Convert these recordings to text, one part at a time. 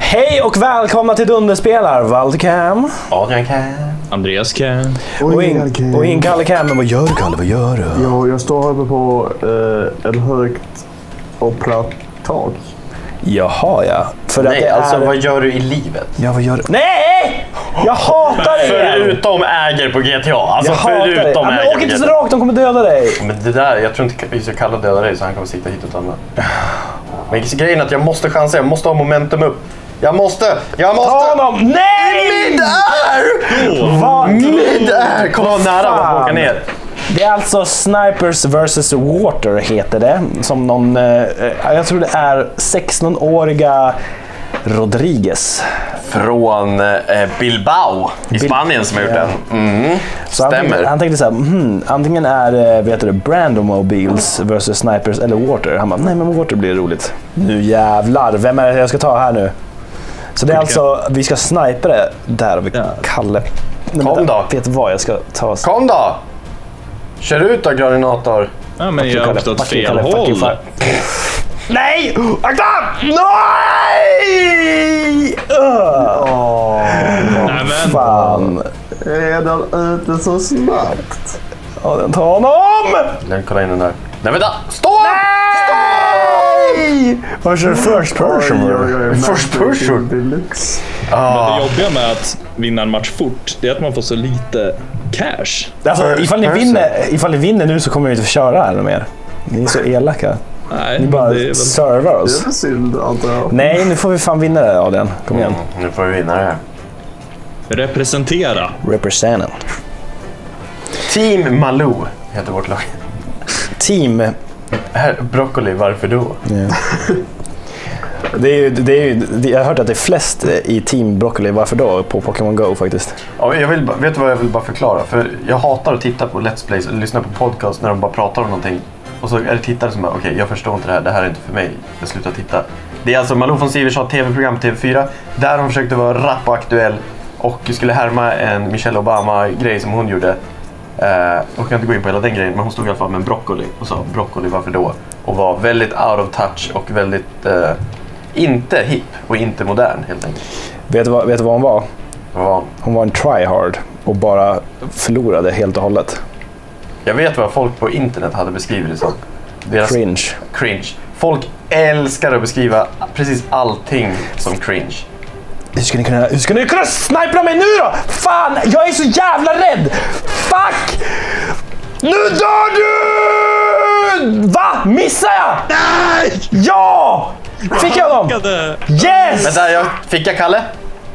Hej och välkomna till Dunderspelar. Valter Cam, Adrian Cam, Andreas Cam och in Kalle Cam. Men vad gör du, Kalle? Vad gör du? Ja, jag står uppe på en högt och platt tak. Jaha, ja. För nej, att alltså vad gör du i livet? Ja, vad gör du? Nej! Jag hatar det! Förutom äger på GTA. Alltså jag hatar det. förutom men äger åk inte på så GTA. rakt, de kommer döda dig. Men det där, jag tror inte vi ska kalla döda dig så han kommer sitta hit och ta med. Men grejen är att jag måste chansa, jag måste ha momentum upp. Jag måste! Ta honom! Nej! Mid-air! Kolla nära att åka ner. Det är alltså Snipers vs. Water heter det. Som någon, jag tror det är 16-åriga Rodriguez. Från Bilbao i Spanien som har gjort den. Så stämmer. Han tänkte så här, antingen är vet du, Brandomobiles vs. Snipers eller Water. Han bara, nej men Water blir roligt. Nu jävlar, vem är det jag ska ta här nu? Så det är alltså, vi ska snipa det. Där har vi Kalle. Kom då. Vet vad jag ska ta. Kom då! Kör ut då, Graninator. Ja, men jag har åkt åt fel håll. Nej! Akta! Nej! Nej, men. Fan. Är den ute så snabbt? Ja, den tar honom! Kolla in den där. Nej, vänta! Stopp! Nej! Vad kör first person? First person? Deluxe. Men det jobbiga med att vinna en match fort, det är att man får så lite cash. Alltså, ifall ni vinner nu så kommer vi inte få köra här mer. Ni är så elaka. Nej, Ni bara servar Det oss. är synd, antar jag. Nej, nu får vi fan vinna det, Adrian. Kom igen. Nu får vi vinna det här. Representera. Representen. Team Malou heter vårt lag. Team. Här, broccoli, varför då? Yeah. Jag har hört att det är flest i Team Broccoli. Varför då? På Pokémon Go faktiskt. Ja, vet du vad jag vill bara förklara? För jag hatar att titta på Let's Plays och lyssna på podcast när de bara pratar om någonting. Och så är det tittare som bara, okej, jag förstår inte det här är inte för mig. Jag slutar titta. Det är alltså Malou von Sivers har tv-program på TV4 där hon försökte vara rapp och aktuell och skulle härma en Michelle Obama-grej som hon gjorde. Och kan inte gå in på hela den grejen, men hon stod i alla fall med en broccoli och sa broccoli, varför då? Och var väldigt out of touch och väldigt inte hip och inte modern helt enkelt. Vet du vad hon var? Ja. Hon var en tryhard och bara förlorade helt och hållet. Jag vet vad folk på internet hade beskrivit det som. Cringe. Folk älskar att beskriva precis allting som cringe. Hur ska ni kunna snipa mig nu då? Fan, jag är så jävla rädd! Fuck! Nu dör du! Va? Missar jag? Nej! Ja! Fick jag dem? Yes! Vänta, fick jag Kalle?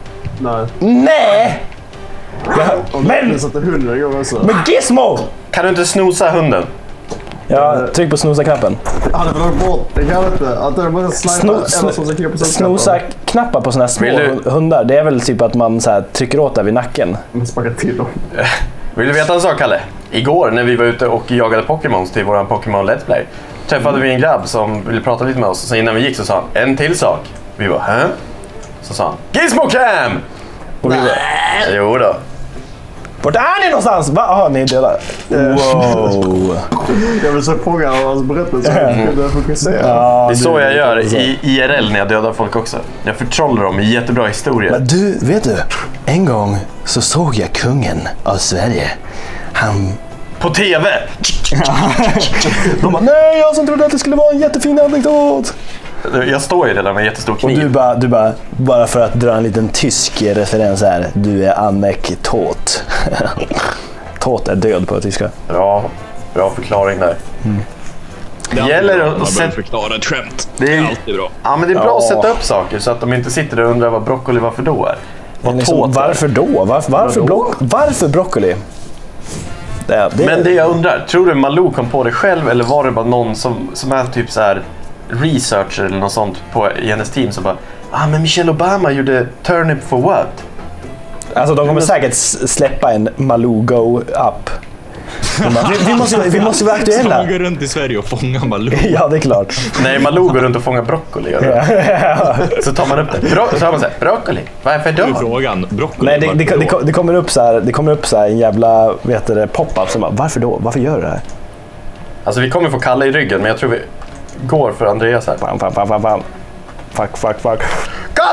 Nej! Men Gizmo! Kan du inte snosa hunden? Ja, tryck på snosa-knappen. Han är väl bort, det kan inte. Att det är bara Snosa-knappar på såna här små hundar, det är väl typ att man så här trycker åt där vid nacken. Man sparkar till dem. Vill du veta en sak, Kalle? Igår när vi var ute och jagade Pokémons till våran Pokémon Let's Play träffade vi en grabb som ville prata lite med oss. Så innan vi gick så sa han, en till sak. Vi var, hä? Så sa han, Gizmo Cam! Och vi bara, jo då. vart är ni någonstans? Va? Jaha, ni är döda. Wow. Jag vill så fånga hans berättelse. Det är så jag gör i IRL när jag dödar folk också. Jag förtrollar dem i jättebra historier. Men du, vet du? En gång så såg jag kungen av Sverige. Han... På TV! De bara, nej, jag som trodde att det skulle vara en jättefin anekdot. Jag står ju där med en jättestor kniv. Och du bara för att dra en liten tysk referens här. Du är anekdot. Tot är död på tyska. Ja, bra förklaring där. Det gäller att förklara ett skämt. Det är alltid bra. Ja, men det är bra att sätta upp saker så att de inte sitter och undrar vad broccoli varför då är. Liksom, varför då? Varför broccoli? Men det jag undrar, tror du Malou kom på det själv eller var det bara någon som är typ så här researcher eller något sånt i hennes team som bara, men Michelle Obama gjorde Turnip for what? Alltså de kommer säkert släppa en Malou Go-app. Vi måste vara aktuella. Som går runt i Sverige och fångar Malou. Ja, det är klart. Nej, Malou går runt och fångar broccoli. Så tar man upp det. Så har man såhär, broccoli, varför då? Frågan, broccoli. Nej, det kommer upp så här en jävla pop-up som bara, varför då? Varför gör du det här? Alltså vi kommer få Kalle i ryggen, men jag tror vi går för Andreas här. Fuck. Kalle, kom!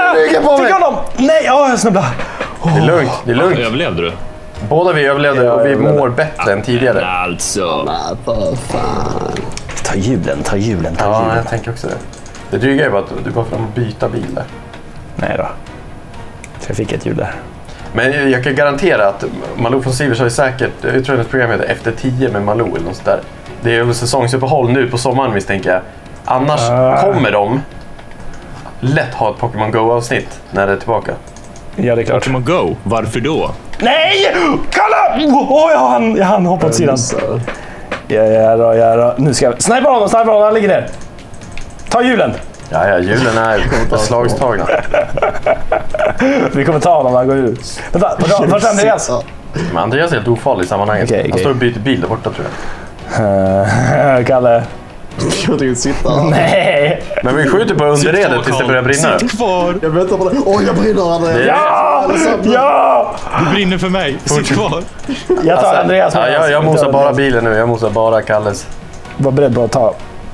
ryggen på mig! Fick honom! Nej, jag snubblade. Det är lugnt, det är lugnt. Överlevde du? Båda vi överlevde och vi mår bättre än tidigare. Alltså. Ta hjulen. Ja, jag tänker också det. Det dryga är bara att du går fram och byta bil där. Nej då. Så jag fick ett hjul där. Men jag kan garantera att Malou von Sivers har ju säkert, jag tror att programmet heter Efter 10 med Malou eller något sånt där. Det är ju säsongsuppehåll nu på sommaren misstänker jag. Annars kommer de lätt ha ett Pokémon Go-avsnitt när det är tillbaka. Ja, det är klart. Pokémon Go, varför då? Nej! Kalla! Jag hann hoppa åt sidan. Ja. Nu ska jag... Snipa honom, han ligger ner. Ta hjulen. Ja, hjulen är beslagstagna. Vi kommer ta honom när han går ut. Vänta, vart är Andreas? Men Andreas är helt ofarlig i sammanhanget. Okej. Han står och byter bil där borta tror jag. Kalle. Jag tänkte sitta. Nej. Men vi skjuter på underredet tills det börjar brinna. Sitt kvar! Jag väntar på det. Jag brinner Andreas. Ja! Du brinner för mig. Sitt kvar. Jag tar Andreas. Jag mosar bara bilen nu. Jag mosar bara Kalles. Var beredd på att ta.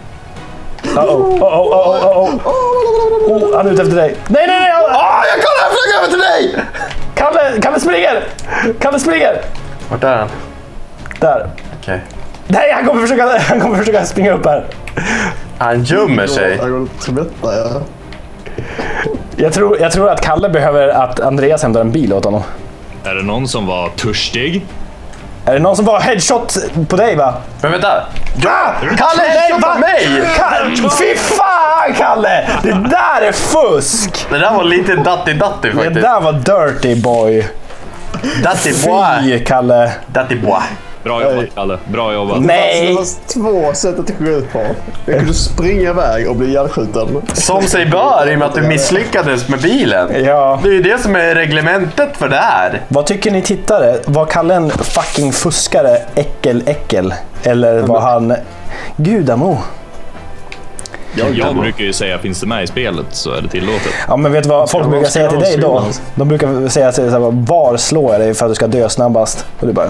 Han är ute efter dig. Nej! Jag flög över till dig! Kalle springer! Vart är han? Där. Okej. Nej, han kommer försöka springa upp här. Han gömmer sig. Jag går och tvättar, ja. Jag tror att Kalle behöver att Andreas hämtar en bil åt honom. Är det någon som var törstig? Är det någon som var headshot på dig, va? Men vänta. Kalle, headshot på mig! Fy fan, Kalle! Det där är fusk! Det där var lite datti faktiskt. Det där var dirty boy. Datti boy. Fy, Kalle. Datti boy. Bra jobbat, Kalle. Bra jobbat. Nej! Det var 2 sätt att skjuta ut på. Jag kunde springa iväg och bli ihjälskjuten. Som sig bör i och med att du misslyckades med bilen. Ja. Det är ju det som är reglementet för det här. Vad tycker ni tittare? Var Kalle en fucking fuskare? Äckel? Eller var han... Gudamo? Jag brukar ju säga, finns det med i spelet så är det tillåtet. Ja, men vet du vad folk brukar säga till dig då? De brukar säga så här, var slår jag dig för att du ska dö snabbast? Och du bara...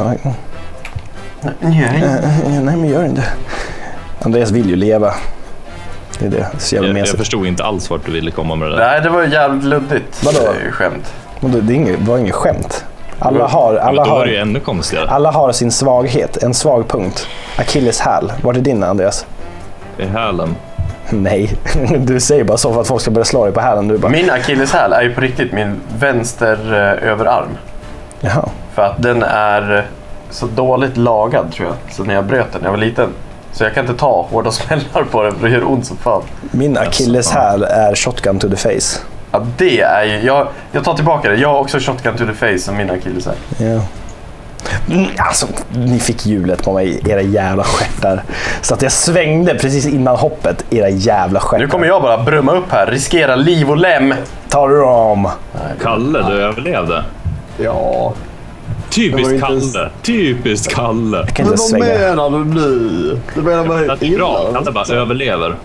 Nej, men gör inte. Andreas vill ju leva. Det är det. Så jag förstod inte alls vart du ville komma med det där. Nej, det var jävligt luddigt. Vadå? Skämt. Det var inget skämt. Alla då är det ju ännu konstigare. Alla har sin svaghet, en svag punkt. Achilles häl. Vart är din, Andreas? I hälen. Nej, du säger bara så för att folk ska börja slå dig på hälen. Du bara... Min akilleshäl är ju på riktigt min vänster överarm. Jaha. För att den är så dåligt lagad tror jag. Så när jag bröt den när jag var liten. Så jag kan inte ta hårda smällar på den för det gör ont som fan. Min akilleshäl är shotgun to the face. Ja, det är ju... Jag tar tillbaka det. Jag har också shotgun to the face som min akilleshäl. Ja. Alltså, ni fick hjulet på mig, era jävla stjärtar. Så att jag svängde precis innan hoppet, era jävla stjärtar. Nu kommer jag bara brumma upp här, riskera liv och lem. Tar du dem? Kalle, du överlevde. Ja. Typiskt Kalle. Typiskt Kalle. Jag kan Men inte vad svänga. menar du nu? Du menar mig Det är bra, Kalle bara överlever.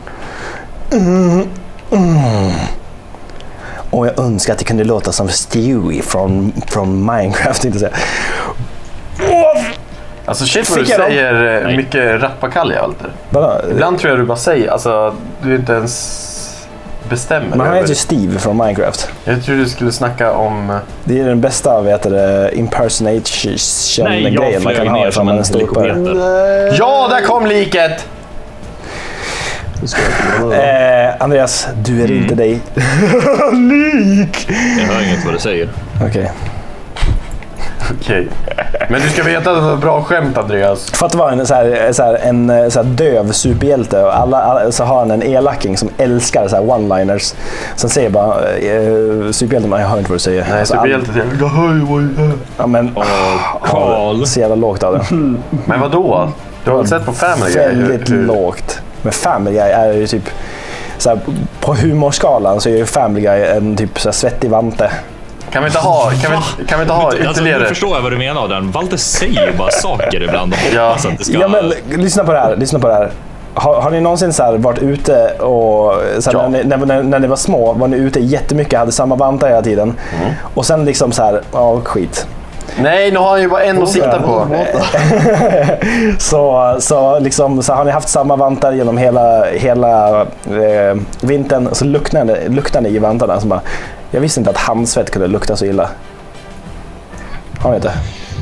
Och jag önskar att det kunde låta som Stewie från Minecraft, inte säga. Alltså shit vad du Fick jag dem? säger mycket rappakalja och allt det. Vadå? Ibland tror jag du bara säger, alltså du inte ens bestämmer. Men han heter ju Steve från Minecraft. Jag tror du skulle snacka om... Det är den bästa, impersonation-grejen man kan ha ner som en ståuppare. Ja, där kom liket! Andreas, du är inte dig. Lik! Jag hör inget vad du säger. Okej. Okej. Men du ska veta att det var bra skämt, Andreas. För att vara en så här döv superhjälte och alla så har han en elaking som älskar så här one-liners. Sen säger bara superhjälten, jag hör inte vad du säger. Nej, alltså, superhjälten säger ja, men Karl. så jävla lågt av det. Men vadå? Du har väl sett på Family Guy? Väldigt lågt. Men Family Guy är ju typ så här, på humorskalan så är ju Family Guy en typ så här svettig vante. Kan vi inte ha Alltså, ytterligare... nu förstår jag vad du menar av den. Valter säger ju bara saker ibland och Ja. hoppas att det ska... Ja, men lyssna på det här. Har ni någonsin så här varit ute och så här, Ja. när ni var små var ni ute jättemycket, hade samma vantar hela tiden och sen liksom så här, skit. Nej, nu har han ju bara en att sikta på. så liksom så har ni haft samma vantar genom hela vintern, så luktar ni i vantarna så bara, Jag visste inte att handsvett kunde lukta så illa. Har ni inte?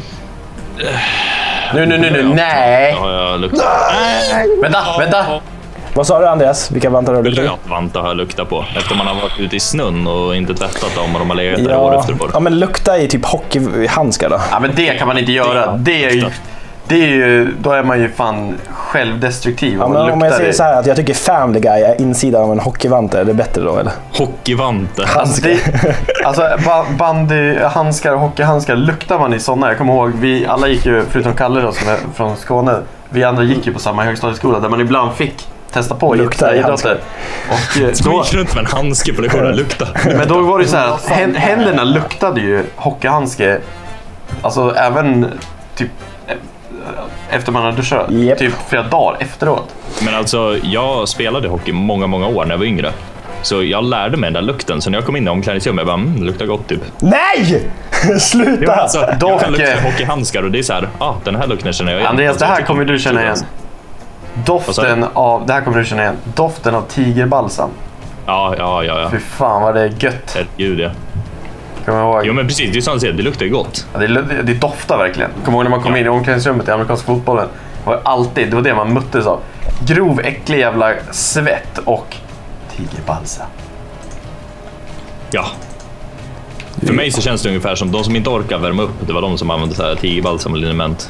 Nu, nej! Ja, jag luktar. Vänta! Vad sa du, Andreas? Vilka vantar har du luktat? Blötvantar har jag luktat på. Efter man har varit ute i snön och inte tvättat dem och de har legat där år efter år. Ja, men lukta i typ hockeyhandskar då. Ja, men det kan man inte göra. Det är ju, då är man ju fan självdestruktiv. Ja, men om jag säger så här att jag tycker Family Guy är insidan av en hockeyvante, är det bättre då eller? Hockeyvante. Alltså bandyhandskar och hockeyhandskar, luktar man i sådana? Jag kommer ihåg, vi alla gick ju, förutom Kalle då, som är från Skåne, vi andra gick ju på samma högstadieskola där man ibland fick testa på lukta i handskar. Och då runt med en handske på lektionen lukta. Men då var det så här att händerna luktade ju hockeyhandske, alltså även typ efter man hade duschat, typ flera dagar efteråt. Men alltså, jag spelade hockey många år när jag var yngre. Så jag lärde mig den där lukten. Så när jag kom in i omklädningsrummet, jag bara, det luktar gott typ. Nej! Sluta! Ja, alltså, jag kan lukta hockeyhandskar och det är så här, den här lukten känner jag igen. Andreas, det här kommer du känna igen. Doften av, det här kommer du känna igen. Doften av tigerbalsam. Ja. Fy fan vad det är gött. Herregud, ja. Kommer jag ihåg. Jo, men precis, det är som det luktar ju gott. Ja, det doftar verkligen. Kommer ihåg när man kom in i omklädningsrummet i amerikanska fotbollen. Det var det man möttes av. Grov, äcklig jävla svett och tigerbalsam. Ja. För mig så känns det ungefär som de som inte orkar värma upp, det var de som använde så här tigerbalsam och liniment.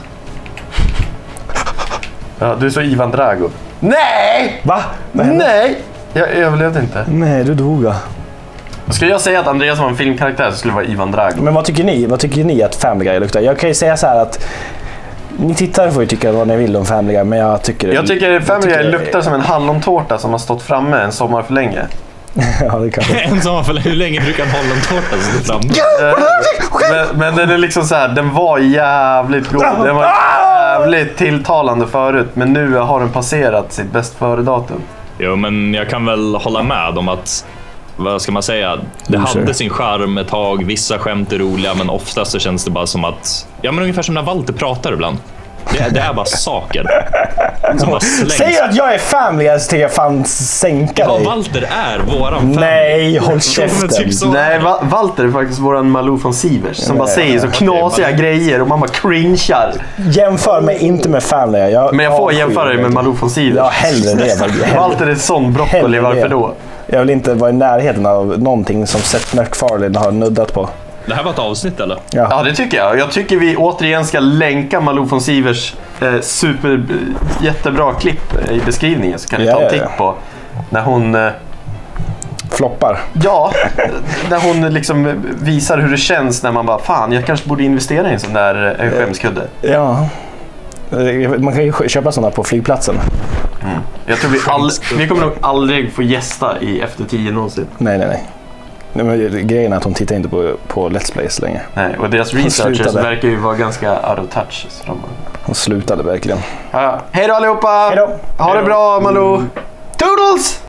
Ja, du är så Ivan Drago. Nej! Va? Nej! Jag överlevde inte. Nej, du dog va? Skulle jag säga att Andreas var en filmkaraktär så skulle det vara Ivan Drago. Men vad tycker ni? Vad tycker ni att Family Guy luktar? Jag kan ju säga så här att ni tittare får ju tycka vad ni vill om Family Guy, men jag tycker Family Guy luktar som en hallontårta som har stått framme en sommar för länge. Ja, det kan det. En sommar för länge. Hur länge brukar en hallontårta stå framme? Men den är liksom så här, den var jävligt god. Den var jävligt tilltalande förut, men nu har den passerat sitt bäst före datum. Jo, men jag kan väl hålla med om att, vad ska man säga, det hade sin charm ett tag, vissa skämt är roliga, men oftast så känns det bara som att, ja men ungefär som när Walter pratar ibland. Det är bara saker som bara slängs. Säger att jag är Family Guy så jag fan sänka dig. Ja, Walter är våran family. Nej, håll käften. Typ nej, Walter är faktiskt våran Malou von Sivers som bara säger så knasiga grejer och man bara cringear. Jämför mig inte med Family Guy. Men jag får jämföra dig med Malou von Sivers. Ja, hellre det. Walter är sån broccoli, varför då? Jag vill inte vara i närheten av någonting som Seth MacFarlane har nuddat på. Det här var ett avsnitt eller? Ja, det tycker jag. Jag tycker vi återigen ska länka Malou von Sivers jättebra klipp i beskrivningen, så kan ni ta en titt på när hon floppar. Ja, när hon liksom visar hur det känns när man bara, fan, jag kanske borde investera i en sån där skämskudde. Ja, man kan ju köpa sådana på flygplatsen. Jag tror vi kommer nog aldrig få gästa i Efter 10 någonsin. Nej. Men grejen är att hon tittar inte på Let's Plays länge. Nej, och deras researchers verkar ju vara ganska out of touch. Så hon slutade verkligen. Ja. Hej då allihopa! Hej då! Ha det bra, Malou! Toodles!